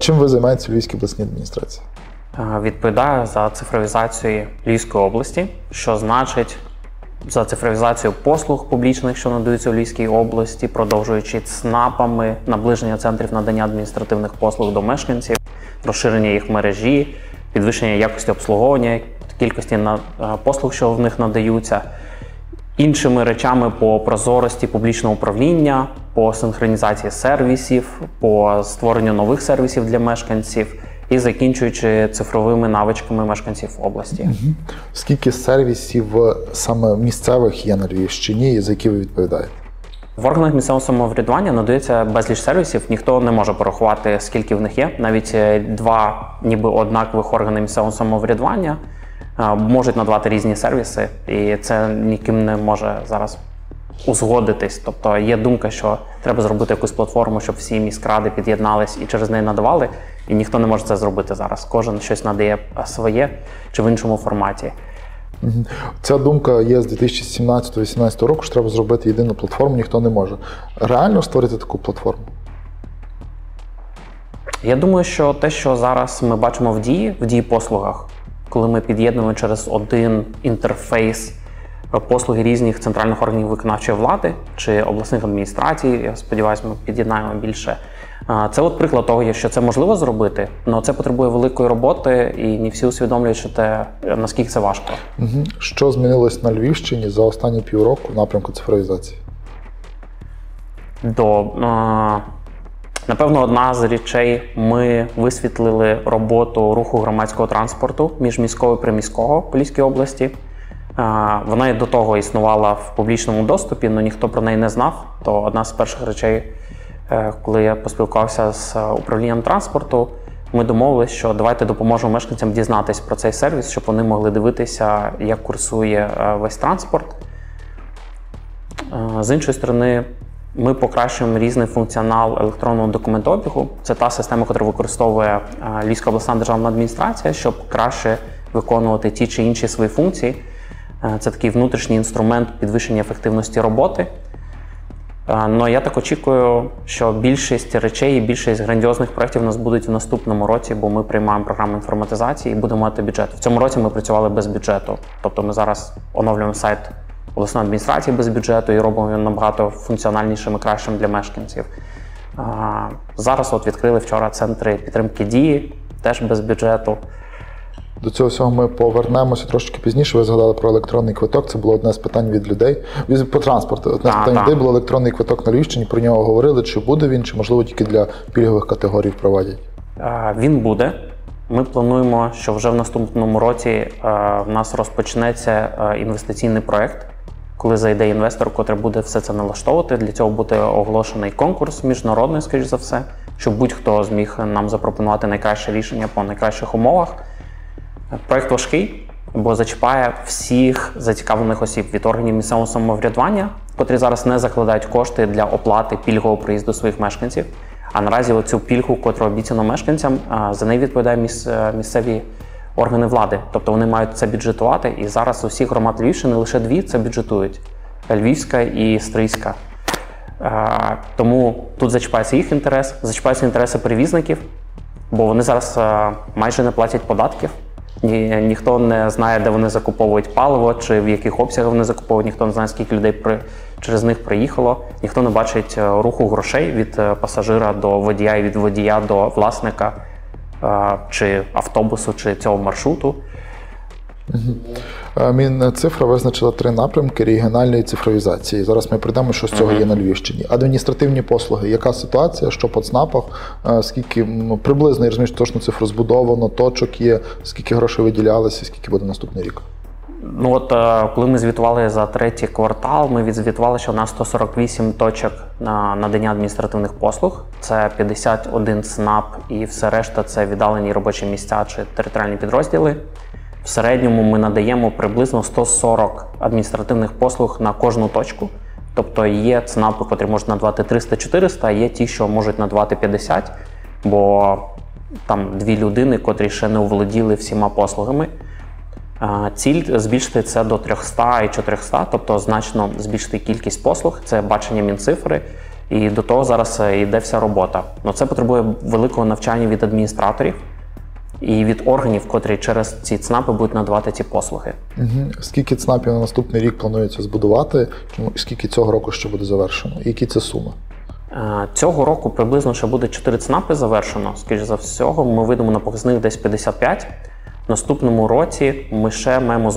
Чим ви займаєтеся в Львівській обласній адміністрації? Відповідаю за цифровізацію Львівської області, що значить за цифровізацію послуг публічних, що надаються у Львівській області, продовжуючи ЦНАПами, наближення центрів надання адміністративних послуг до мешканців, розширення їх мережі, підвищення якості обслуговування, кількості послуг, що в них надаються, іншими речами по прозорості публічного управління, по синхронізації сервісів, по створенню нових сервісів для мешканців і закінчуючи цифровими навичками мешканців області. Скільки сервісів саме місцевих є на Львівщині і за які ви відповідаєте? В органах місцевого самоврядування надається безліч сервісів, ніхто не може порахувати, скільки в них є. Навіть два ніби однакових органи місцевого самоврядування можуть надавати різні сервіси, і це ніким не може зараз узгодитись. Тобто є думка, що треба зробити якусь платформу, щоб всі міськради під'єднались і через неї надавали, і ніхто не може це зробити зараз. Кожен щось надає своє чи в іншому форматі. Ця думка є з 2017-2018 року, що треба зробити єдину платформу, ніхто не може. Реально створити таку платформу? Я думаю, що те, що зараз ми бачимо в дії послугах, коли ми під'єднуємо через один інтерфейс послуги різних центральних органів виконавчої влади чи обласних адміністрацій, я сподіваюся, ми під'єднаємо більше. Це от приклад того, що це можливо зробити, але це потребує великої роботи і не всі усвідомлюють, що наскільки це важко. Що змінилось на Львівщині за останні півроку в напрямку цифровізації? Напевно, одна з речей, ми висвітлили роботу руху громадського транспорту міжміського і приміського в Львівській області. Вона і до того існувала в публічному доступі, але ніхто про неї не знав. То одна з перших речей, коли я поспілкувався з управлінням транспорту, ми домовилися, що давайте допоможемо мешканцям дізнатися про цей сервіс, щоб вони могли дивитися, як курсує весь транспорт. З іншої сторони, ми покращуємо різний функціонал електронного документообігу. Це та система, яку використовує Львівська обласна державна адміністрація, щоб краще виконувати ті чи інші свої функції. Це такий внутрішній інструмент підвищення ефективності роботи. Але я так очікую, що більшість речей і більшість грандіозних проєктів у нас будуть в наступному році, бо ми приймаємо програму інформатизації і будемо мати бюджет. В цьому році ми працювали без бюджету. Тобто ми зараз оновлюємо сайт обласної адміністрації без бюджету і робимо його набагато функціональнішим і кращим для мешканців. Зараз відкрили вчора центри підтримки дії, теж без бюджету. До цього всього ми повернемося трошки пізніше. Ви згадали про електронний квиток. Це було одне з питань від людей. По транспорту. Одне з питань людей було електронний квиток на Львівщині. Про нього говорили. Чи буде він, чи можливо тільки для пільгових категорій впровадять? Він буде. Ми плануємо, що вже в наступному році в нас розпочнеться інвестиційний проєкт, коли зайде інвестор, котрий буде все це налаштовувати. Для цього буде оголошений конкурс міжнародний, скоріш за все, щоб будь-хто зміг нам запропонувати найкраще рішення по найкращих умовах. Проєкт важкий, бо зачіпає всіх зацікавлених осіб від органів місцевого самоврядування, котрі зараз не закладають кошти для оплати пільгового проїзду своїх мешканців. А наразі оцю пільгу, котру обіцяно мешканцям, за неї відповідають місцеві органи влади. Тобто вони мають це бюджетувати, і зараз усіх громад Львівщини лише дві це бюджетують – Львівська і Стрийська. Тому тут зачіпається їх інтерес, зачіпаються інтереси перевізників, бо вони зараз майже не платять податків. Ніхто не знає, де вони закуповують паливо, чи в яких обсягах вони закуповують, ніхто не знає, скільки людей через них приїхало, ніхто не бачить руху грошей від пасажира до водія і від водія до власника чи автобусу, чи цього маршруту. Мінцифра визначила 3 напрямки регіональної цифровізації. Зараз ми прийдемо, що з цього є на Львівщині. Адміністративні послуги. Яка ситуація, що по ЦНАПах, скільки приблизно, я розумію, що точну цифру збудовано, точок є, скільки грошей виділялося, скільки буде наступний рік? Коли ми звітували за 3-й квартал, ми відзвітували, що у нас 148 точок на надання адміністративних послуг. Це 51 ЦНАП і все решта – це віддалені робочі місця чи територіальні підрозділи. В середньому ми надаємо приблизно 140 адміністративних послуг на кожну точку. Тобто є ЦНАПи, котрі можуть надавати 300-400, а є ті, що можуть надавати 50, бо там 2 людини, котрі ще не оволоділи всіма послугами. Ціль збільшити це до 300 і 400, тобто значно збільшити кількість послуг. Це бачення Мінцифри. І до того зараз йде вся робота. Но це потребує великого навчання від адміністраторів і від органів, котрі через ці ЦНАПи будуть надавати ці послуги. Скільки ЦНАПів на наступний рік планується збудувати? Скільки цього року ще буде завершено? І які це суми? Цього року приблизно ще буде 4 ЦНАПи завершено. Скоріше за всього, ми вийдемо на показник десь 55. В наступному році ми ще маємо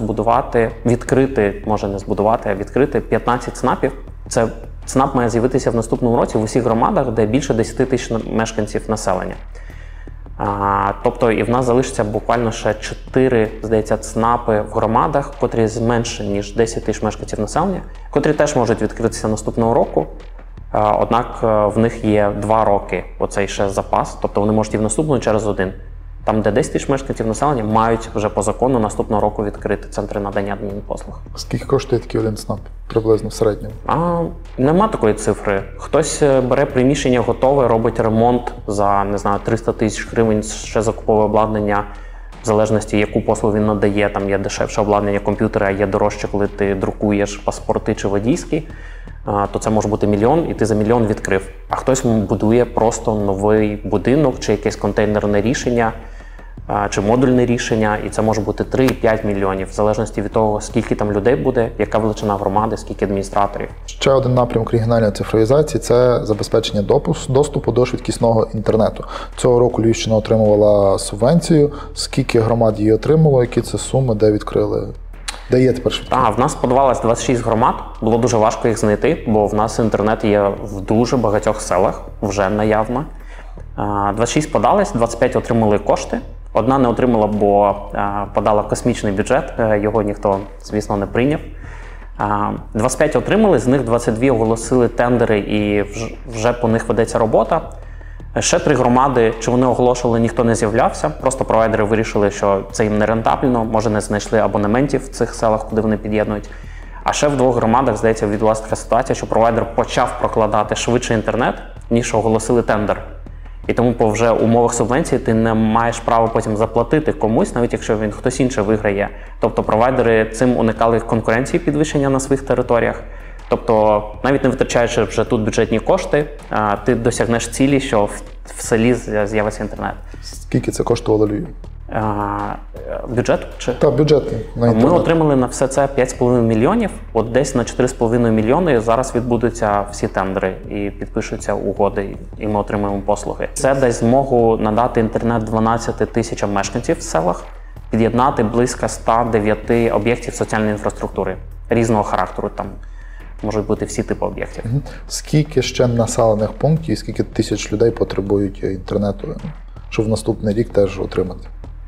відкрити 15 ЦНАПів. Це ЦНАП має з'явитися в наступному році в усіх громадах, де більше 10 тисяч мешканців населення. Тобто і в нас залишиться буквально ще 4, здається, ЦНАПи в громадах, котрі з менше, ніж 10 тисяч мешканців населення, котрі теж можуть відкритися наступного року. Однак в них є 2 роки оцей ще запас, тобто вони можуть і в наступному через 1. Там, де 10 тисяч мешканців населення, мають вже по закону наступного року відкрити центри надання адмінпослуг. Скільки коштує такий один ЦНАП? Приблизно в середньому? Нема такої цифри. Хтось бере приміщення готове, робить ремонт за, 300 тисяч гривень, ще закуповує обладнання, в залежності, яку послугу він надає. Там є дешевше обладнання комп'ютера, є дорожче, коли ти друкуєш паспорти чи водійські, то це може бути мільйон, і ти за мільйон відкрив. А хтось будує просто новий будинок, чи якесь контейнерне рішення, чи модульне рішення, і це може бути 3-5 мільйонів, в залежності від того, скільки там людей буде, яка величина громади, скільки адміністраторів. Ще один напрямок регіональної цифровізації – це забезпечення доступу до швидкісного інтернету. Цього року Львівщина отримувала субвенцію. Скільки громад її отримало, які це суми, де відкрили? Де є тепер швидкість? В нас подавалось 26 громад, було дуже важко їх знайти, бо в нас інтернет є в дуже багатьох селах, вже наявно. 26 подались, 25 отримали кошти. Одна не отримала, бо подала космічний бюджет, його ніхто, звісно, не прийняв. 25 отримали, з них 22 оголосили тендери і вже по них ведеться робота. Ще 3 громади, чи вони оголошували, ніхто не з'являвся. Просто провайдери вирішили, що це їм не рентабельно, може не знайшли абонементів в цих селах, куди вони під'єднують. А ще в 2 громадах, здається, відбулася така ситуація, що провайдер почав прокладати швидше інтернет, ніж оголосили тендер. І тому по вже умовах субвенції ти не маєш права потім заплатити комусь, навіть якщо він хтось інший виграє. Тобто провайдери цим уникали конкуренції підвищення на своїх територіях. Тобто навіть не витрачаючи вже тут бюджетні кошти, ти досягнеш цілі, що в селі з'явиться інтернет. Скільки це коштувало Львів? Бюджет? Так, бюджетний. Ми отримали на все це 5,5 мільйонів. От десь на 4,5 мільйони зараз відбудуться всі тендери і підпишуться угоди, і ми отримаємо послуги. Це дасть змогу надати інтернет 12 тисячам мешканців в селах, під'єднати близько 109 об'єктів соціальної інфраструктури різного характеру. Там можуть бути всі типи об'єктів. Скільки ще населених пунктів і скільки тисяч людей потребують інтернету, щоб в наступний рік теж отримати?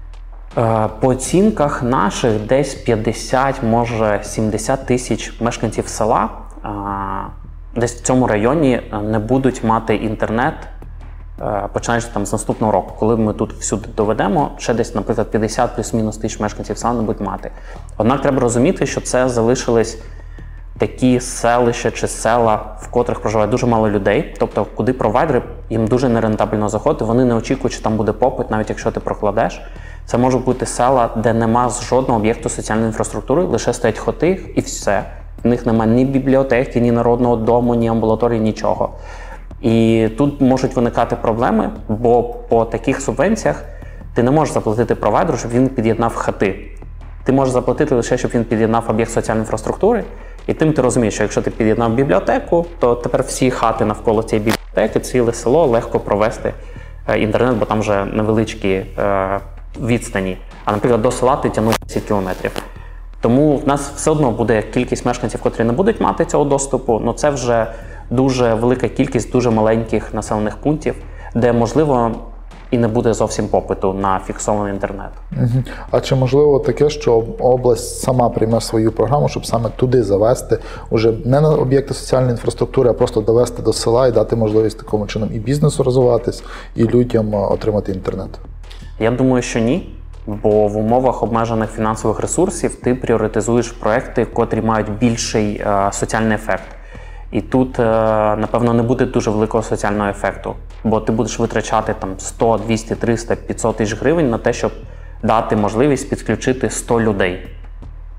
По оцінках наших десь 50, може 70 тисяч мешканців села десь в цьому районі не будуть мати інтернет, починаючи там з наступного року. Коли ми тут всюди доведемо, ще десь, наприклад, 50 плюс-мінус тисяч мешканців села не будуть мати. Однак треба розуміти, що це залишились такі селища чи села, в котрих проживає дуже мало людей, тобто куди провайдери, їм дуже нерентабельно заходити, вони не очікують, що там буде попит, навіть якщо ти прокладеш. Це можуть бути села, де нема жодного об'єкту соціальної інфраструктури, лише стоять хоти і все. В них немає ні бібліотеки, ні народного дому, ні амбулаторії, нічого. І тут можуть виникати проблеми, бо по таких субвенціях ти не можеш заплатити провайдеру, щоб він під'єднав хати. Ти можеш заплатити лише, щоб він під'єднав об'єкт соціальної інфраструктури, і тим ти розумієш, що якщо ти під'єднав бібліотеку, то тепер всі хати навколо цієї бібліотеки, ціле село легко провести інтернет, бо там вже невеличкі відстані. А, наприклад, до села ти тягнув 10 кілометрів. Тому в нас все одно буде кількість мешканців, котрі не будуть мати цього доступу, але це вже дуже велика кількість дуже маленьких населених пунктів, де, можливо, і не буде зовсім попиту на фіксований інтернет. А чи можливо таке, що область сама прийме свою програму, щоб саме туди завести, уже не на об'єкти соціальної інфраструктури, а просто довести до села і дати можливість такому чином і бізнесу розвиватись, і людям отримати інтернет? Я думаю, що ні. Бо в умовах обмежених фінансових ресурсів ти пріоритизуєш проекти, котрі мають більший соціальний ефект. І тут, напевно, не буде дуже великого соціального ефекту, бо ти будеш витрачати там 100, 200, 300, 500 тисяч гривень на те, щоб дати можливість підключити 100 людей.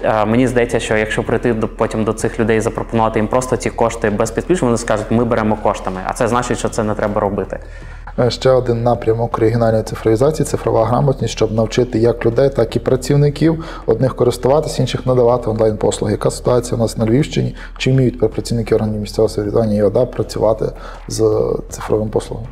Мені здається, що якщо прийти потім до цих людей і запропонувати їм просто ці кошти без підключення, вони скажуть, ми беремо коштами, а це значить, що це не треба робити. Ще один напрямок регіональної цифровізації – цифрова грамотність, щоб навчити як людей, так і працівників одних користуватися, інших надавати онлайн-послуги. Яка ситуація у нас на Львівщині? Чи вміють працівники органів місцевого самоврядування і ОДА працювати з цифровим послугом?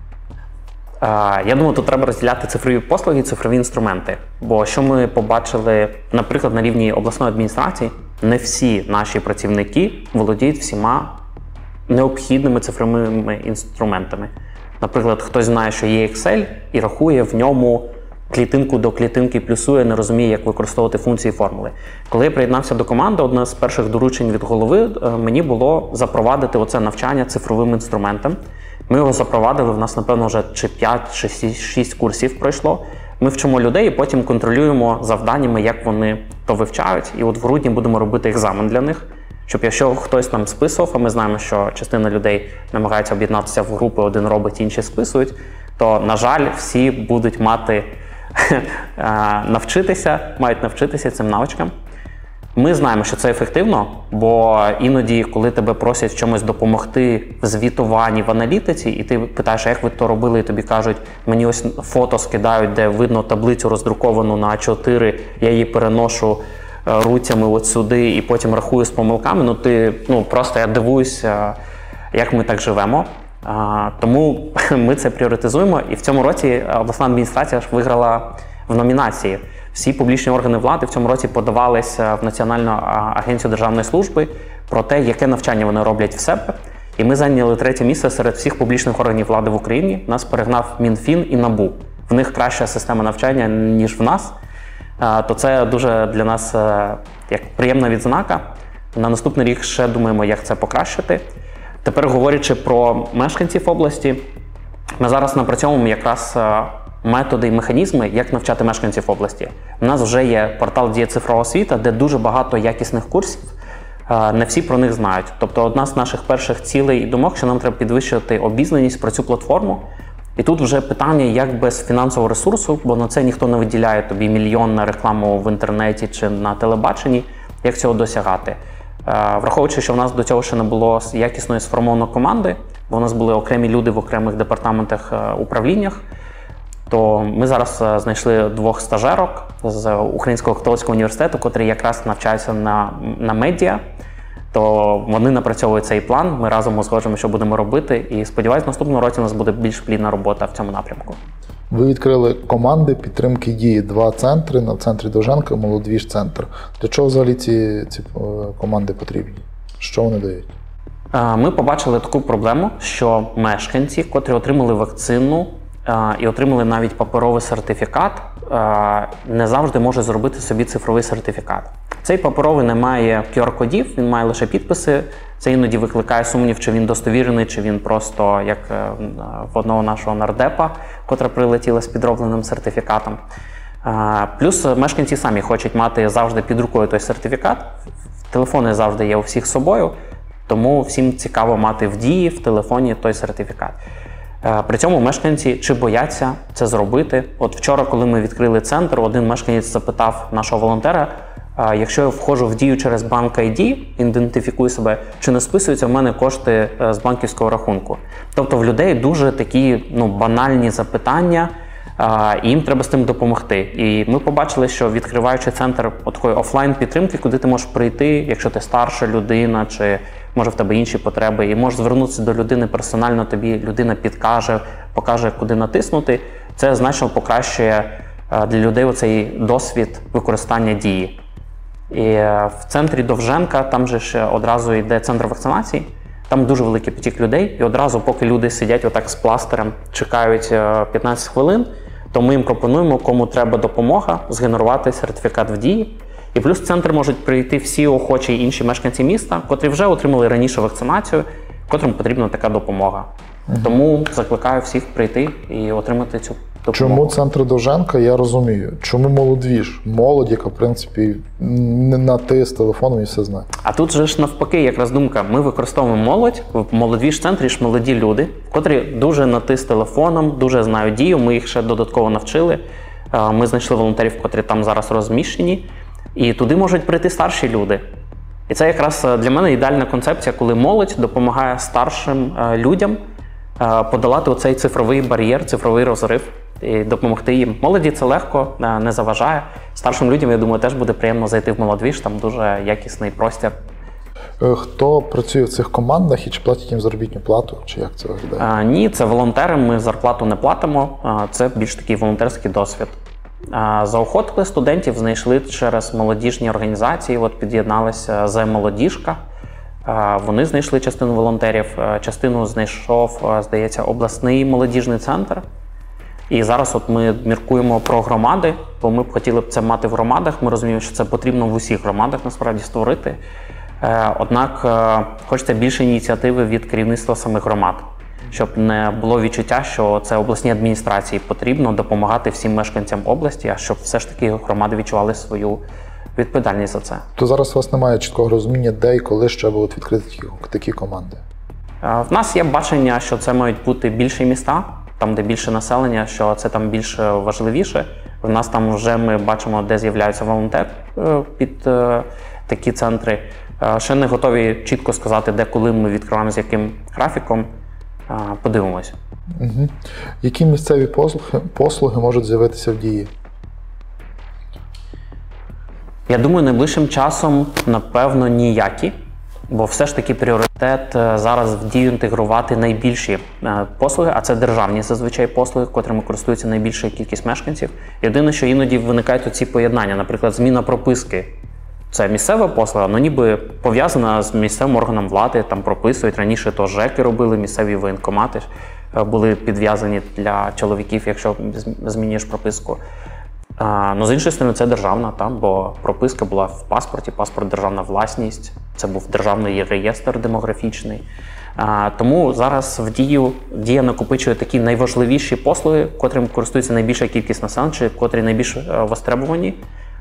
Я думаю, тут треба розділяти цифрові послуги і цифрові інструменти. Бо що ми побачили, наприклад, на рівні обласної адміністрації, не всі наші працівники володіють всіма необхідними цифровими інструментами. Наприклад, хтось знає, що є Excel і рахує в ньому клітинку до клітинки, плюсує, не розуміє, як використовувати функції формули. Коли я приєднався до команди, одне з перших доручень від голови мені було запровадити оце навчання цифровим інструментам. Ми його запровадили, в нас, напевно, вже чи 5, чи 6 курсів пройшло. Ми вчимо людей і потім контролюємо завданнями, як вони то вивчають. І от в грудні будемо робити екзамен для них, щоб якщо хтось там списував, а ми знаємо, що частина людей намагається об'єднатися в групи, один робить, інші списують, то, на жаль, всі будуть мають навчитися цим навичкам. Ми знаємо, що це ефективно, бо іноді, коли тебе просять в чомусь допомогти в звітуванні, в аналітиці, і ти питаєш, як ви то робили, і тобі кажуть, мені ось фото скидають, де видно таблицю роздруковану на А4, я її переношу руцями от сюди і потім рахую з помилками, просто я дивуюся, як ми так живемо. Тому ми це пріоритизуємо, і в цьому році обласна адміністрація ж виграла в номінації. Всі публічні органи влади в цьому році подавалися в Національну агенцію державної служби про те, яке навчання вони роблять в себе. І ми зайняли 3-е місце серед всіх публічних органів влади в Україні. Нас перегнав Мінфін і НАБУ. В них краща система навчання, ніж в нас. То це дуже для нас як приємна відзнака. На наступний рік ще думаємо, як це покращити. Тепер, говорячи про мешканців області, ми зараз напрацьовуємо якраз методи і механізми, як навчати мешканців області. У нас вже є портал «Дія цифрова освіта», де дуже багато якісних курсів, не всі про них знають. Тобто одна з наших перших цілей і думок, що нам треба підвищити обізнаність про цю платформу. І тут вже питання, як без фінансового ресурсу, бо на це ніхто не виділяє тобі мільйон на рекламу в інтернеті чи на телебаченні, як цього досягати. Враховуючи, що в нас до цього ще не було якісної сформованої команди, бо у нас були окремі люди в окремих департаментах, управліннях, то ми зараз знайшли 2 стажерок з Українського католицького університету, котрі якраз навчаються на медіа. То вони напрацьовують цей план, ми разом узгоджуємо, що будемо робити, і сподіваюся, в наступному році у нас буде більш плідна робота в цьому напрямку. Ви відкрили команди підтримки дії, 2 центри, на центрі Довженка, Молодвіж-центр. Для чого взагалі ці команди потрібні? Що вони дають? Ми побачили таку проблему, що мешканці, котрі отримали вакцину і отримали навіть паперовий сертифікат, не завжди можуть зробити собі цифровий сертифікат. Цей паперовий не має QR-кодів, він має лише підписи. Це іноді викликає сумнів, чи він достовірний, чи він просто, як в одного нашого нардепа, котра прилетіла з підробленим сертифікатом. Плюс мешканці самі хочуть мати завжди під рукою той сертифікат. Телефони завжди є у всіх з собою, тому всім цікаво мати в дії, в телефоні той сертифікат. При цьому мешканці чи бояться це зробити. От вчора, коли ми відкрили центр, один мешканець запитав нашого волонтера, якщо я входжу в дію через банк ID, ідентифікую себе, чи не списуються в мене кошти з банківського рахунку. Тобто в людей дуже такі банальні запитання, і їм треба з тим допомогти. І ми побачили, що відкриваючи центр такої офлайн-підтримки, куди ти можеш прийти, якщо ти старша людина, чи може в тебе інші потреби, і можеш звернутися до людини персонально, тобі людина підкаже, покаже, куди натиснути, це значно покращує для людей оцей досвід використання дії. І в центрі Довженка, там же ж одразу йде центр вакцинації, там дуже великий потік людей, і одразу, поки люди сидять отак з пластирем, чекають 15 хвилин, то ми їм пропонуємо, кому треба допомога, згенерувати сертифікат в дії. І плюс в центр можуть прийти всі охочі інші мешканці міста, котрі вже отримали раніше вакцинацію, котрим потрібна така допомога. Тому закликаю всіх прийти і отримати цю допомогу. Чому центр Довженка, я розумію. Чому Молодвіж? Молодь, яка, в принципі, не на ти з телефоном і все знає. А тут же ж навпаки, якраз думка, ми використовуємо молодь, в Молодвіж-центрі ж молоді люди, котрі дуже на ти з телефоном, дуже знають дію, ми їх ще додатково навчили. Ми знайшли волонтерів, котрі там зараз розміщені. І туди можуть прийти старші люди. І це якраз для мене ідеальна концепція, коли молодь допомагає старшим людям подолати оцей цифровий бар'єр, цифровий розрив і допомогти їм. Молоді це легко, не заважає. Старшим людям, я думаю, теж буде приємно зайти в Молодвіж, там дуже якісний простір. Хто працює в цих командах і чи платять їм заробітну плату, чи як це виглядає? Ні, це волонтери, ми зарплату не платимо, це більш такий волонтерський досвід. Заохотили студентів, знайшли через молодіжні організації, от під'єдналися з «Молодіжка». Вони знайшли частину волонтерів, частину знайшов, здається, обласний молодіжний центр. І зараз от ми міркуємо про громади, бо ми б хотіли б це мати в громадах. Ми розуміємо, що це потрібно в усіх громадах насправді створити. Однак хочеться більше ініціативи від керівництва самих громад, щоб не було відчуття, що це обласній адміністрації потрібно допомагати всім мешканцям області, а щоб все ж таки громади відчували свою відповідальність за це. То зараз у вас немає чіткого розуміння, де і коли ще будуть відкриті такі команди? В нас є бачення, що це мають бути більші міста, там, де більше населення, що це там більш важливіше. В нас там вже ми бачимо, де з'являються волонтери під такі центри. Ще не готові чітко сказати, де, коли ми відкриваємо, з яким графіком. Подивимось. Угу. Які місцеві послуги можуть з'явитися в Дії? Я думаю, найближчим часом, напевно, ніякі. Бо все ж таки пріоритет зараз в Дію інтегрувати найбільші послуги, а це державні зазвичай послуги, котрими користується найбільша кількість мешканців. Єдине, що іноді виникають оці поєднання, наприклад, зміна прописки. Це місцева послуга, але ніби пов'язана з місцевим органом влади, там прописують. Раніше то ЖЕКи робили, місцеві воєнкомати були підв'язані для чоловіків, якщо змінюєш прописку. Ну, з іншої сторони, це державна, бо прописка була в паспорті, паспорт – державна власність, це був державний реєстр демографічний. Тому зараз в Дія накопичує такі найважливіші послуги, котрим користується найбільша кількість населення, котрі найбільш востребовані.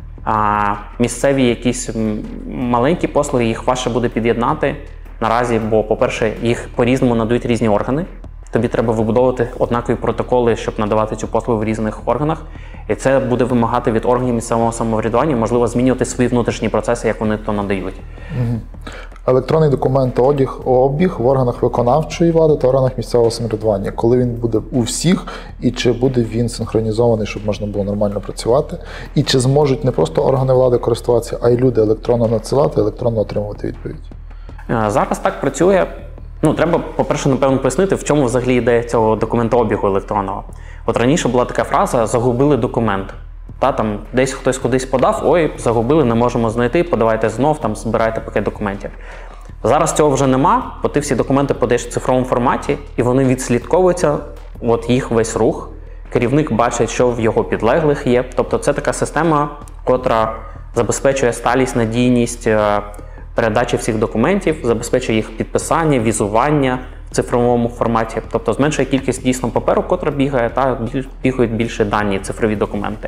А місцеві якісь маленькі послуги, їх важче буде під'єднати наразі, бо, по-перше, їх по-різному надають різні органи. Тобі треба вибудовувати однакові протоколи, щоб надавати цю послугу в різних органах. І це буде вимагати від органів місцевого самоврядування, можливо, змінювати свої внутрішні процеси, як вони то надають. Угу. Електронний документообіг в органах виконавчої влади та органах місцевого самоврядування. Коли він буде у всіх, і чи буде він синхронізований, щоб можна було нормально працювати? І чи зможуть не просто органи влади користуватися, а й люди електронно надсилати, електронно отримувати відповідь? Зараз так працює. Треба, по-перше, напевно, пояснити, в чому взагалі ідея цього документообігу електронного. От раніше була така фраза «загубили документ». Там десь хтось кудись подав, ой, загубили, не можемо знайти, подавайте знов, збирайте пакет документів. Зараз цього вже нема, бо ти всі документи подаєш в цифровому форматі, і вони відслідковуються, от їх весь рух. Керівник бачить, що в його підлеглих є. Тобто це така система, котра забезпечує сталість, надійність передачі всіх документів, забезпечує їх підписання, візування в цифровому форматі. Тобто зменшує кількість дійсно паперу, котра бігає, та бігають більше дані, цифрові документи.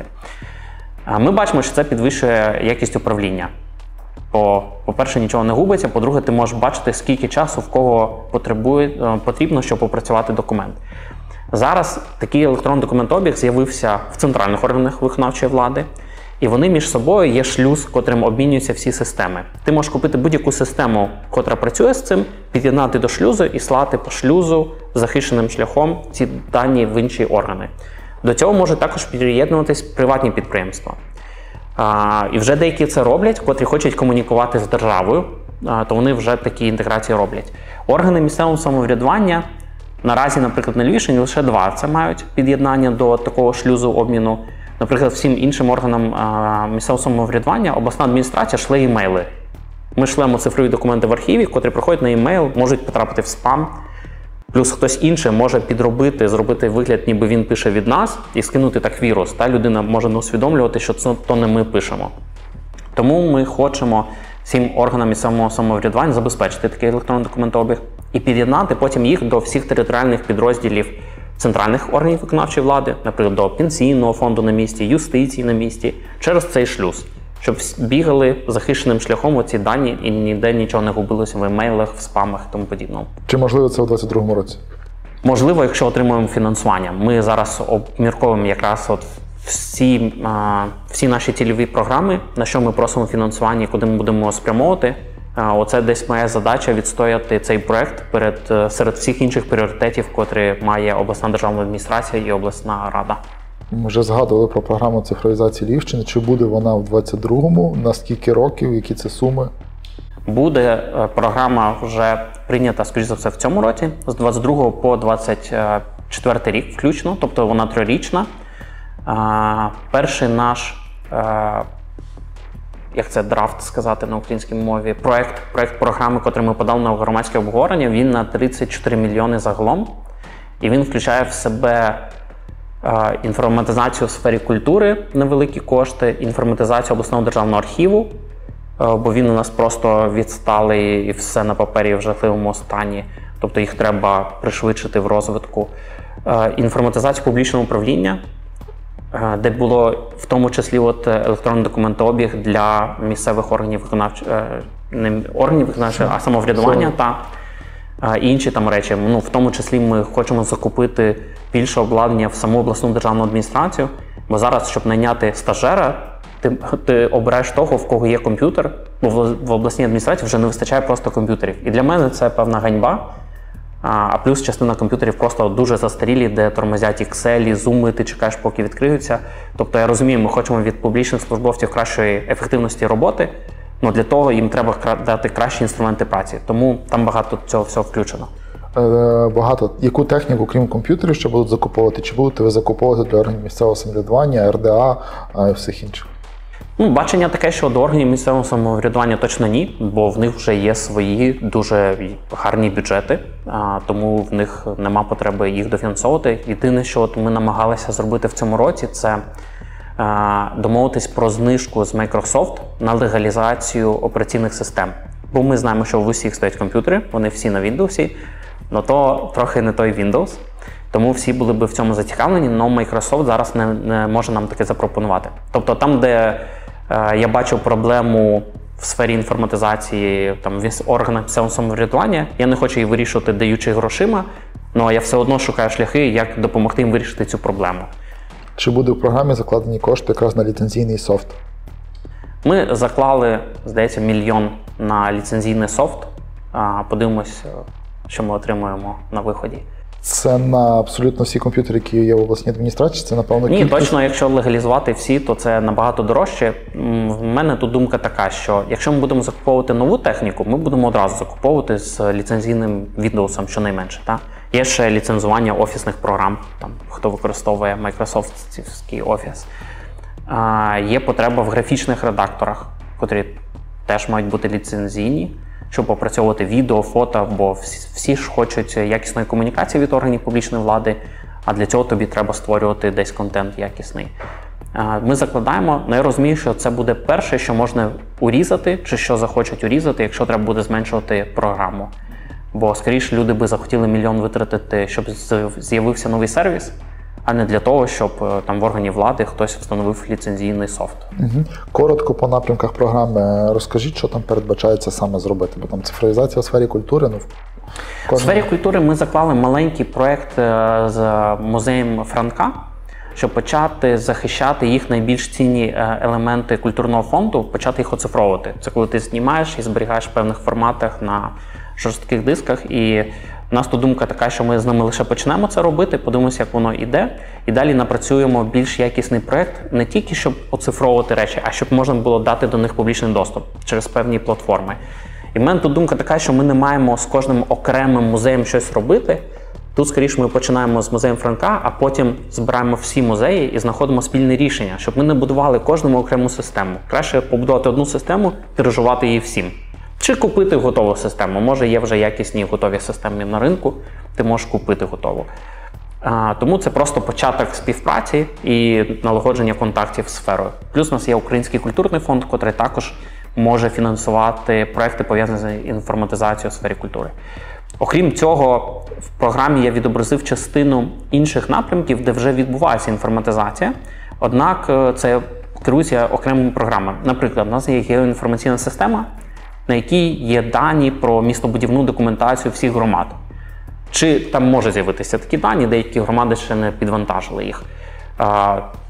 Ми бачимо, що це підвищує якість управління. По-перше, нічого не губиться, по-друге, ти можеш бачити, скільки часу в кого потрібно, щоб опрацювати документ. Зараз такий електронний документообіг з'явився в центральних органах виконавчої влади, і вони між собою є шлюз, котрим обмінюються всі системи. Ти можеш купити будь-яку систему, котра працює з цим, під'єднати до шлюзу і слати по шлюзу захищеним шляхом ці дані в інші органи. До цього можуть також приєднуватись приватні підприємства. І вже деякі це роблять, котрі хочуть комунікувати з державою, то вони вже такі інтеграції роблять. Органи місцевого самоврядування наразі, наприклад, на Львівщині лише 2 це мають під'єднання до такого шлюзу обміну. Наприклад, всім іншим органам місцевого самоврядування обласна адміністрація шле імейли. Ми шлемо цифрові документи в архіві, котрі приходять на імейл, можуть потрапити в спам. Плюс хтось інший може підробити, зробити вигляд, ніби він пише від нас, і скинути так вірус. Та людина може не усвідомлювати, що це то не ми пишемо. Тому ми хочемо всім органам місцевого самоврядування забезпечити такий електронний документообіг і під'єднати потім їх до всіх територіальних підрозділів центральних органів виконавчої влади, наприклад, до пенсійного фонду на місці, юстиції на місці, через цей шлюз, щоб бігали захищеним шляхом оці дані і ніде нічого не губилося в емейлах, в спамах і тому подібному. Чи можливо це у 2022 році? Можливо, якщо отримуємо фінансування. Ми зараз обмірковуємо якраз всі наші цільові програми, на що ми просимо фінансування і куди ми будемо спрямовувати. Оце десь моя задача відстояти цей проект серед всіх інших пріоритетів, котрі має обласна державна адміністрація і обласна рада. Ми вже згадували про програму цифровізації Львівщини. Чи буде вона в 22-му? На скільки років? Які це суми? Буде. Програма вже прийнята, скоріш за все, в цьому році, з 22 по 24 рік включно, тобто вона 3-річна. Перший наш, як це драфт сказати на українській мові, проект програми, який ми подали на громадське обговорення, він на 34 мільйони загалом. І він включає в себе інформатизацію в сфері культури, невеликі кошти, інформатизацію обласного державного архіву, бо він у нас просто відсталий і все на папері в жахливому стані, тобто їх треба пришвидшити в розвитку. Інформатизацію публічного управління, де було в тому числі електронний документообіг для місцевих органів а самоврядування та інші там речі. В тому числі ми хочемо закупити більше обладнання в саму обласну державну адміністрацію, бо зараз, щоб найняти стажера, ти обираєш того, в кого є комп'ютер, бо в обласній адміністрації вже не вистачає просто комп'ютерів. І для мене це певна ганьба. А плюс частина комп'ютерів просто дуже застарілі, де тормозять Excel, Zoom, ти чекаєш, поки відкриються. Тобто я розумію, ми хочемо від публічних службовців кращої ефективності роботи, але для того їм треба дати кращі інструменти праці. Тому там багато цього всього включено. Багато. Яку техніку, крім комп'ютерів, ще будуть закуповувати? Чи будете ви закуповувати для органів місцевого самоврядування, РДА і всіх інших? Бачення таке, що до органів місцевого самоврядування точно ні, бо в них вже є свої дуже гарні бюджети, тому в них нема потреби їх дофінансовувати. Єдине, що ми намагалися зробити в цьому році, це домовитись про знижку з Microsoft на легалізацію операційних систем. Бо ми знаємо, що в усіх стоять комп'ютери, вони всі на Windows, але то трохи не той Windows. Тому всі були б в цьому зацікавлені, але Microsoft зараз не може нам таке запропонувати. Тобто там, де я бачу проблему в сфері інформатизації в органах місцевого самоврядування, я не хочу її вирішувати, даючи грошима, але я все одно шукаю шляхи, як допомогти їм вирішити цю проблему. Чи буде в програмі закладені кошти якраз на ліцензійний софт? Ми заклали, здається, 1 мільйон на ліцензійний софт. Подивимось, що ми отримуємо на виході. Це на абсолютно всі комп'ютери, які є в обласній адміністрації? Це, напевно, Ні, точно, якщо легалізувати всі, то це набагато дорожче. В мене тут думка така, що якщо ми будемо закуповувати нову техніку, ми будемо одразу закуповувати з ліцензійним Windows, щонайменше. Є ще ліцензування офісних програм, хто використовує Microsoftський офіс. Є потреба в графічних редакторах, котрі теж мають бути ліцензійні, щоб опрацьовувати відео, фото, бо всі ж хочуть якісної комунікації від органів публічної влади, а для цього тобі треба створювати десь контент якісний. Ми закладаємо, я розумію, що це буде перше, що можна урізати, чи що захочуть урізати, якщо треба буде зменшувати програму. Бо, скоріше, люди би захотіли 1 мільйон витратити, щоб з'явився новий сервіс, а не для того, щоб в органі влади хтось встановив ліцензійний софт. Коротко по напрямках програми розкажіть, що там передбачається саме зробити, бо там цифровізація у сфері культури. У сфері культури ми заклали маленький проєкт з музеєм Франка, щоб почати захищати їх найбільш цінні елементи культурного фонду, почати їх оцифровувати. Це коли ти знімаєш і зберігаєш в певних форматах на жорстких дисках. І у нас тут думка така, що ми з ними лише почнемо це робити, подивимося, як воно йде, і далі напрацюємо більш якісний проєкт, не тільки щоб оцифровувати речі, а щоб можна було дати до них публічний доступ через певні платформи. І в мене тут думка така, що ми не маємо з кожним окремим музеєм щось робити. Тут, скоріше, ми починаємо з музеєм Франка, а потім збираємо всі музеї і знаходимо спільне рішення, щоб ми не будували кожному окрему систему. Краще побудувати одну систему, тиражувати її всім. Чи купити готову систему. Може, є вже якісні готові системи на ринку, ти можеш купити готову. Тому це просто початок співпраці і налагодження контактів з сферою. Плюс у нас є Український культурний фонд, який також може фінансувати проекти, пов'язані з інформатизацією у сфері культури. Окрім цього, в програмі я відобразив частину інших напрямків, де вже відбувається інформатизація, однак це керується окремими програмами. Наприклад, у нас є геоінформаційна система, на якій є дані про містобудівну документацію всіх громад. Чи там може з'явитися такі дані, деякі громади ще не підвантажили їх.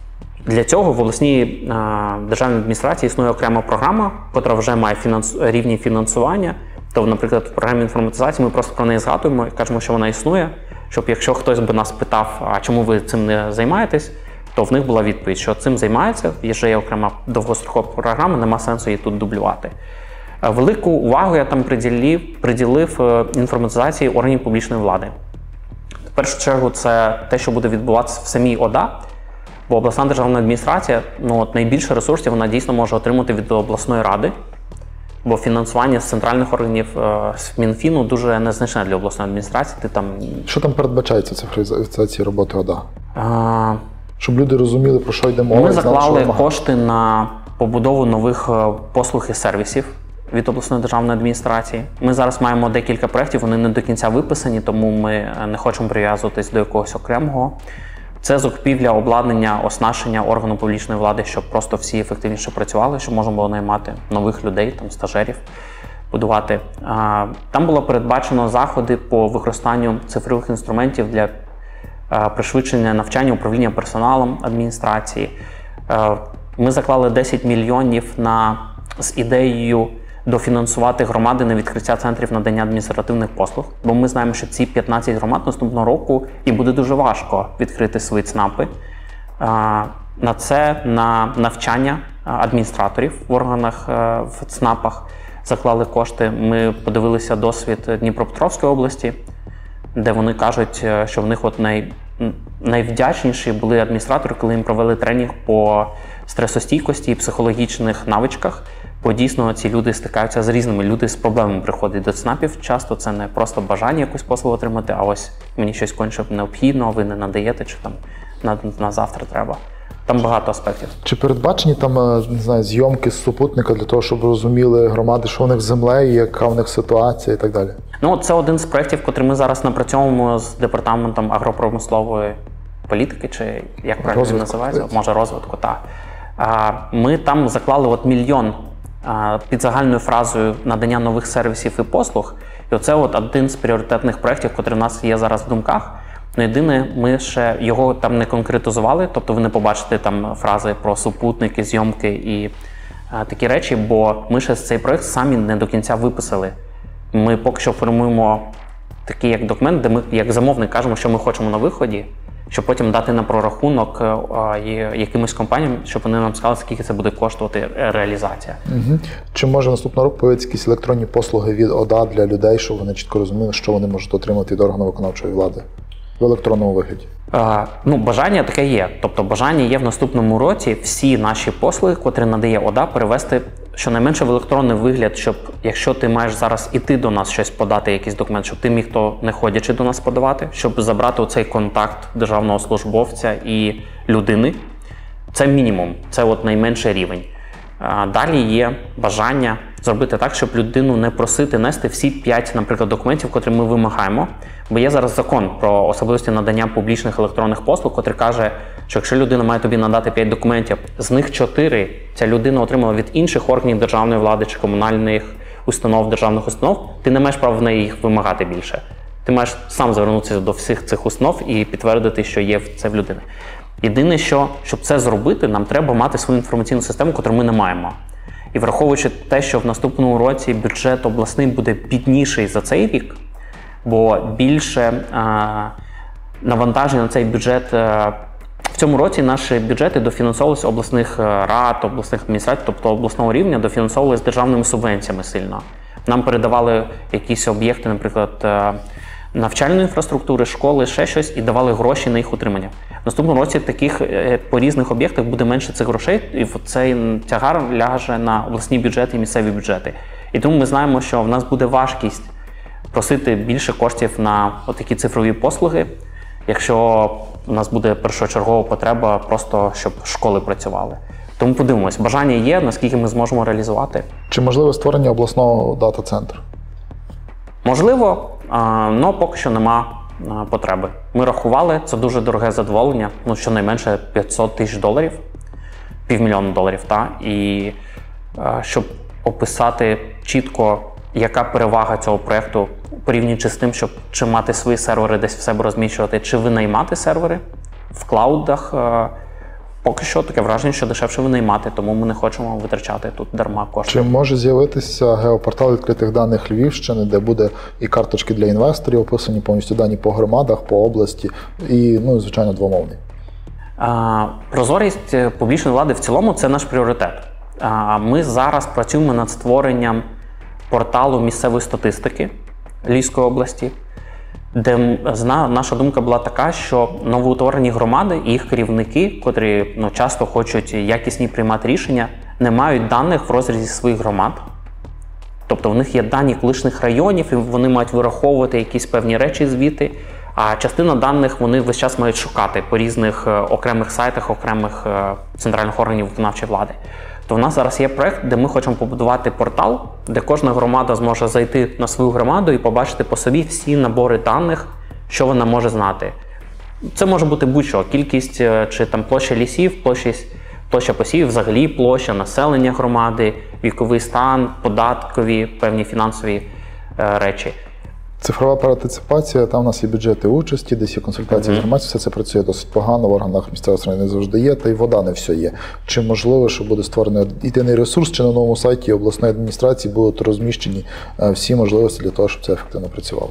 Для цього в обласній державній адміністрації існує окрема програма, яка вже має рівні фінансування. То, наприклад, в програмі інформатизації ми просто про неї згадуємо і кажемо, що вона існує, щоб якщо хтось би нас питав, а чому ви цим не займаєтесь, то в них була відповідь, що цим займається, вже є окрема довгострокова програма, нема сенсу її тут дублювати. Велику увагу я там приділив інформатизації органів публічної влади. В першу чергу це те, що буде відбуватися в самій ОДА, бо обласна державна адміністрація, найбільше ресурсів вона дійсно може отримати від обласної ради, бо фінансування з центральних органів, з Мінфіну дуже незначне для обласної адміністрації. Що там передбачається цифровізації роботи ОДА? Щоб люди розуміли, про що йде мова. Ми заклали кошти на побудову нових послуг і сервісів від обласної державної адміністрації. Ми зараз маємо декілька проєктів, вони не до кінця виписані, тому ми не хочемо прив'язуватись до якогось окремого. Це закупівля обладнання, оснащення органу публічної влади, щоб просто всі ефективніше працювали, щоб можна було наймати нових людей, стажерів, будувати. Там було передбачено заходи по використанню цифрових інструментів для пришвидшення навчання, управління персоналом адміністрації. Ми заклали 10 мільйонів з ідеєю дофінансувати громади на відкриття центрів надання адміністративних послуг, бо ми знаємо, що ці 15 громад наступного року і буде дуже важко відкрити свої ЦНАПи. На навчання адміністраторів в органах, в ЦНАПах заклали кошти. Ми подивилися досвід Дніпропетровської області, де вони кажуть, що в них найвдячніші були адміністратори, коли їм провели тренінг по стресостійкості і психологічних навичках, бо дійсно ці люди стикаються з різними, люди з проблемами приходять до ЦНАПів. Часто це не просто бажання якусь послугу отримати, а ось мені щось конче необхідно, ви не надаєте, чи на завтра треба. Там багато аспектів. Чи передбачені там, зйомки з супутника для того, щоб розуміли громади, що у них з землею, яка у них ситуація і так далі? Це один з проєктів, який ми зараз напрацьовуємо з департаментом агропромислової політики, чи як правильно він називається? Може, розвитку, так. Ми там заклали $1 мільйон під загальною фразою надання нових сервісів і послуг. І оце один з пріоритетних проєктів, який у нас є зараз в думках. Єдине, ми ще його там не конкретизували, тобто ви не побачите там фрази про супутники, зйомки і такі речі, бо ми ще цей проєкт самі не до кінця виписали. Ми поки що формуємо такий як документ, де ми як замовник кажемо, що ми хочемо на виході, щоб потім дати на прорахунок якимось компаніям, щоб вони нам сказали, скільки це буде коштувати реалізація. Угу. Чи може наступного року появитися якісь електронні послуги від ОДА для людей, щоб вони чітко розуміли, що вони можуть отримати від органу виконавчої влади в електронному вигляді? Бажання таке є. Тобто бажання є в наступному році всі наші послуги, котрі надає ОДА, перевести щонайменше в електронний вигляд, щоб якщо ти маєш зараз іти до нас щось подати, якийсь документ, щоб ти міг то не ходячи до нас подавати, щоб забрати оцей контакт державного службовця і людини. Це мінімум, це найменший рівень. Далі є бажання зробити так, щоб людину не просити нести всі 5, наприклад, документів, котрі ми вимагаємо. Бо є зараз закон про особливості надання публічних електронних послуг, котрий каже, що якщо людина має тобі надати 5 документів, з них 4 ця людина отримала від інших органів державної влади чи комунальних установ, державних установ, ти не маєш права в неї їх вимагати більше. Ти маєш сам звернутися до всіх цих установ і підтвердити, що є це в людини. Єдине, що, щоб це зробити, нам треба мати свою інформаційну систему, яку ми не маємо. І враховуючи те, що в наступному році бюджет обласний буде бідніший за цей рік, бо більше навантаження на цей бюджет. В цьому році наші бюджети дофінансовувалися обласних рад, обласних адміністрацій, тобто обласного рівня, дофінансовувалися державними субвенціями сильно. Нам передавали якісь об'єкти, наприклад, навчальної інфраструктури, школи, ще щось, і давали гроші на їх утримання. В наступному році таких по різних об'єктах буде менше цих грошей, і цей тягар ляже на обласні бюджети і місцеві бюджети. І тому ми знаємо, що в нас буде важкість просити більше коштів на такі цифрові послуги, якщо у нас буде першочергова потреба просто, щоб школи працювали. Тому подивимось, бажання є, наскільки ми зможемо реалізувати. Чи можливе створення обласного дата-центру? Можливо, але поки що нема потреби. Ми рахували, це дуже дороге задоволення, щонайменше $500,000, $500,000, і щоб описати чітко, яка перевага цього проєкту, порівнюючи з тим, щоб чи мати свої сервери десь в себе розміщувати, чи винаймати сервери в клаудах, Поки що таке враження, що дешевше винаймати, тому ми не хочемо витрачати тут дарма кошти. Чи може з'явитися геопортал відкритих даних Львівщини, де буде і карточки для інвесторів, описані повністю дані по громадах, по області і, звичайно, двомовний? Прозорість публічної влади в цілому – це наш пріоритет. Ми зараз працюємо над створенням порталу місцевої статистики Львівської області, де наша думка була така, що новоутворені громади і їх керівники, котрі часто хочуть якісні приймати рішення, не мають даних в розрізі своїх громад. Тобто в них є дані колишніх районів, і вони мають вираховувати якісь певні речі звідти, а частину даних вони весь час мають шукати по різних окремих сайтах, окремих центральних органів виконавчої влади. То в нас зараз є проєкт, де ми хочемо побудувати портал, де кожна громада зможе зайти на свою громаду і побачити по собі всі набори даних, що вона може знати. Це може бути будь-що, кількість чи там площа лісів, площа посівів, взагалі площа, населення громади, віковий стан, податкові, певні фінансові речі. Цифрова партиципація, там у нас є бюджети участі, десь є консультації з громадськістю, все це працює досить погано, в органах місцевого самоврядування не завжди є, та й вода не все є. Чи можливо, що буде створений єдиний ресурс, чи на новому сайті обласної адміністрації будуть розміщені всі можливості для того, щоб це ефективно працювало?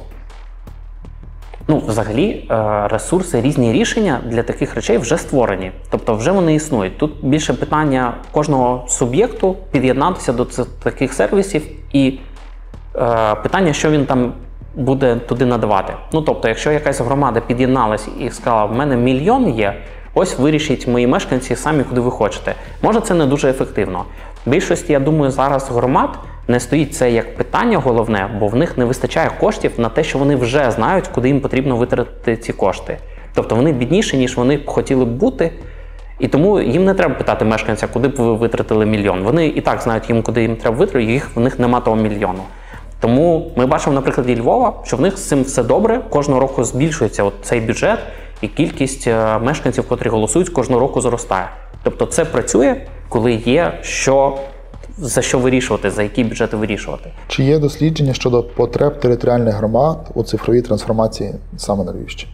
Взагалі, ресурси, різні рішення для таких речей вже створені. Тобто вже вони існують. Тут більше питання кожного суб'єкту під'єднатися до таких сервісів і питання, що він там буде туди надавати. Тобто, якщо якась громада під'єдналась і сказала, в мене 1 мільйон є, ось вирішіть мої мешканці самі, куди ви хочете. Може, це не дуже ефективно. В більшості, я думаю, зараз громад не стоїть це як питання головне, бо в них не вистачає коштів на те, що вони вже знають, куди їм потрібно витратити ці кошти. Тобто вони бідніші, ніж вони б хотіли б бути, і тому їм не треба питати мешканця, куди б ви витратили 1 мільйон. Вони і так знають, куди їм треба витратити, в них нема того 1 мільйону. Тому ми бачимо на прикладі Львова, що в них з цим все добре, кожного року збільшується цей бюджет, і кількість мешканців, котрі голосують, кожного року зростає. Тобто це працює, коли є за що вирішувати, за які бюджети вирішувати. Чи є дослідження щодо потреб територіальних громад у цифровій трансформації саме на Львівщині?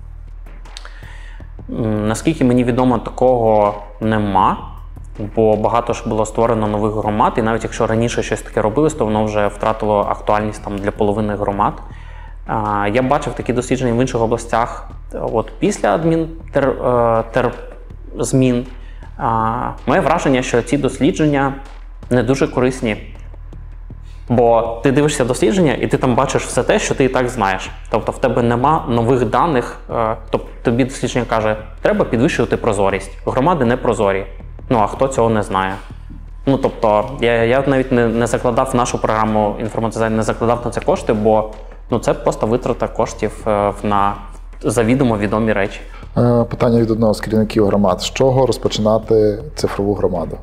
Наскільки мені відомо, такого нема. Бо багато ж було створено нових громад, і навіть якщо раніше щось таке робилось, то воно вже втратило актуальність для половини громад. Я бачив такі дослідження в інших областях. Після змін моє враження, що ці дослідження не дуже корисні. Бо ти дивишся дослідження, і ти там бачиш все те, що ти і так знаєш. Тобто в тебе нема нових даних, тобто тобі дослідження каже, треба підвищувати прозорість. Громади не прозорі. А хто цього не знає? Тобто, я навіть не закладав в нашу програму інформатизації, не закладав на це кошти, бо це просто витрата коштів на завідомо відомі речі. Питання від одного з керівників громад. З чого розпочинати цифрову громаду?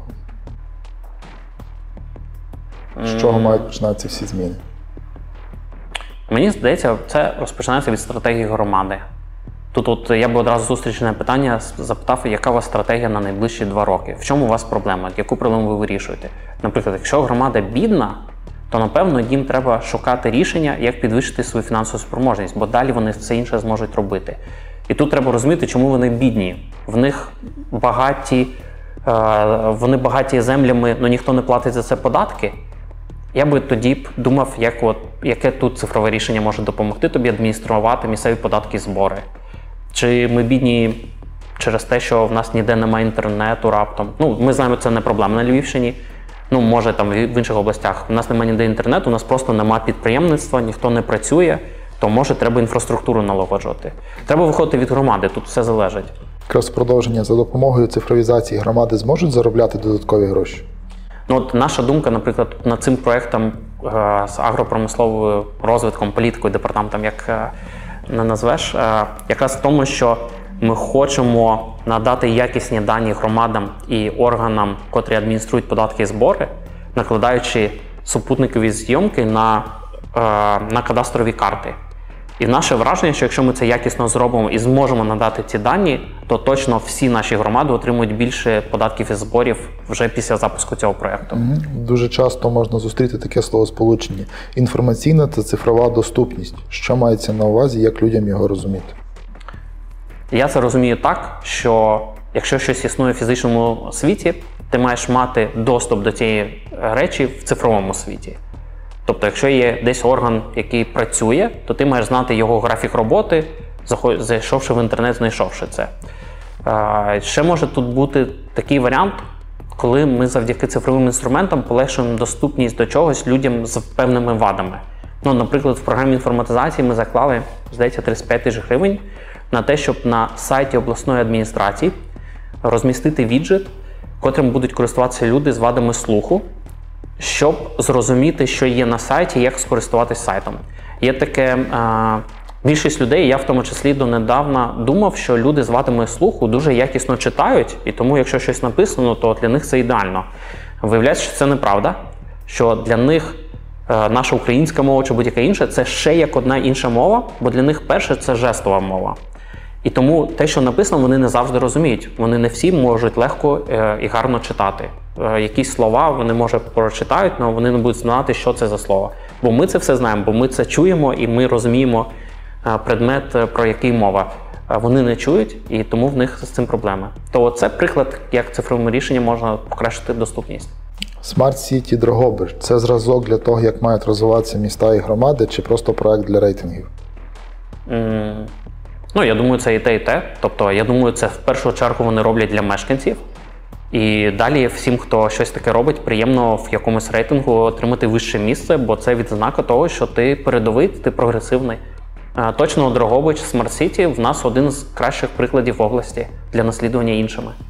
З чого мають починатися всі зміни? Мені здається, це розпочинається від стратегії громади. Тут я би одразу зустрічне питання запитав, яка у вас стратегія на найближчі 2 роки? В чому у вас проблема? Яку проблему ви вирішуєте? Наприклад, якщо громада бідна, то, напевно, їм треба шукати рішення, як підвищити свою фінансову спроможність, бо далі вони все інше зможуть робити. І тут треба розуміти, чому вони бідні. В них вони багаті землями, але ніхто не платить за це податки. Я би тоді думав, яке тут цифрове рішення може допомогти тобі адмініструвати місцеві податки і збори. Чи ми бідні через те, що в нас ніде немає інтернету раптом? Ми знаємо, це не проблема на Львівщині. Може там в інших областях. У нас немає ніде інтернету, у нас просто немає підприємництва, ніхто не працює, то може треба інфраструктуру налагоджувати. Треба виходити від громади, тут все залежить. Якраз продовження, за допомогою цифровізації громади зможуть заробляти додаткові гроші? Наша думка, наприклад, над цим проєктом з агропромисловою розвитком, політикою, департаментом, як не назвеш, якраз в тому, що ми хочемо надати якісні дані громадам і органам, котрі адмініструють податки і збори, накладаючи супутникові зйомки на кадастрові карти. І наше враження, що якщо ми це якісно зробимо і зможемо надати ці дані, то точно всі наші громади отримують більше податків і зборів вже після запуску цього проєкту. Дуже часто можна зустріти таке словосполучення. Інформаційна та цифрова доступність. Що мається на увазі, як людям його розуміти? Я це розумію так, що Якщо щось існує в фізичному світі, ти маєш мати доступ до цієї речі в цифровому світі. Тобто, якщо є десь орган, який працює, то ти маєш знати його графік роботи, зайшовши в інтернет, знайшовши це. Ще може тут бути такий варіант, коли ми завдяки цифровим інструментам полегшуємо доступність до чогось людям з певними вадами. Ну, наприклад, в програмі інформатизації ми заклали, здається, 35 тисяч гривень на те, щоб на сайті обласної адміністрації розмістити віджит, котрим будуть користуватися люди з вадами слуху, щоб зрозуміти, що є на сайті, як скористуватись сайтом. Є таке, більшість людей, я в тому числі донедавна думав, що люди з вадами слуху дуже якісно читають, і тому, якщо щось написано, то для них це ідеально. Виявляється, що це неправда, що для них наша українська мова чи будь-яка інша – це ще як одна інша мова, бо для них перше – це жестова мова. І тому те, що написано, вони не завжди розуміють. Вони не всі можуть легко і гарно читати. Якісь слова вони, може, прочитають, але вони не будуть знати, що це за слово. Бо ми це все знаємо, бо ми це чуємо і ми розуміємо предмет, про який мова. Вони не чують, і тому в них з цим проблеми. То це приклад, як цифровими рішеннями можна покращити доступність. Smart City Дрогобич – це зразок для того, як мають розвиватися міста і громади, чи просто проект для рейтингів? Ну, я думаю, це і те, і те. Тобто, я думаю, це в першу чергу вони роблять для мешканців. І далі всім, хто щось таке робить, приємно в якомусь рейтингу отримати вище місце, бо це відзнака того, що ти передовий, ти прогресивний. Точно Дрогобич, Smart City в нас один з кращих прикладів в області для наслідування іншими.